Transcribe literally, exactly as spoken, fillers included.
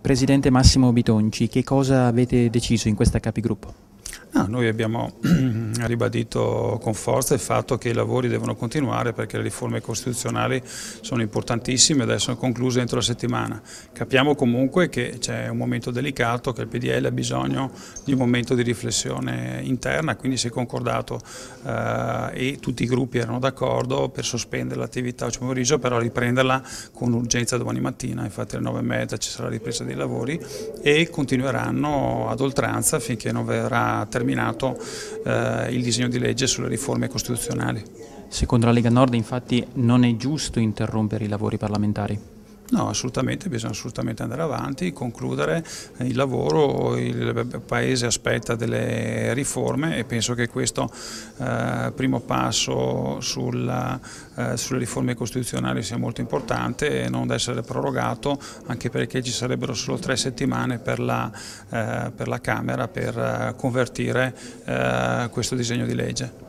Presidente Massimo Bitonci, che cosa avete deciso in questa capigruppo? No, noi abbiamo ribadito con forza il fatto che i lavori devono continuare perché le riforme costituzionali sono importantissime e devono essere concluse entro la settimana. Capiamo comunque che c'è un momento delicato, che il P D L ha bisogno di un momento di riflessione interna, quindi si è concordato eh, e tutti i gruppi erano d'accordo per sospendere l'attività oggi pomeriggio, però riprenderla con urgenza domani mattina. Infatti alle nove e mezza ci sarà la ripresa dei lavori e continueranno ad oltranza finché non verrà terminato eh, il disegno di legge sulle riforme costituzionali. Secondo la Lega Nord, infatti, non è giusto interrompere i lavori parlamentari? No, assolutamente, bisogna assolutamente andare avanti, concludere il lavoro, il Paese aspetta delle riforme e penso che questo eh, primo passo sulla, eh, sulle riforme costituzionali sia molto importante e non deve essere prorogato, anche perché ci sarebbero solo tre settimane per la, eh, per la Camera per convertire eh, questo disegno di legge.